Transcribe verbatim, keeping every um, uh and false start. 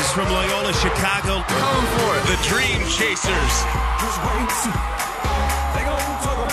Bucks from Loyola, Chicago. Coming for it. The Dream Chasers. Just wait. They gonna talk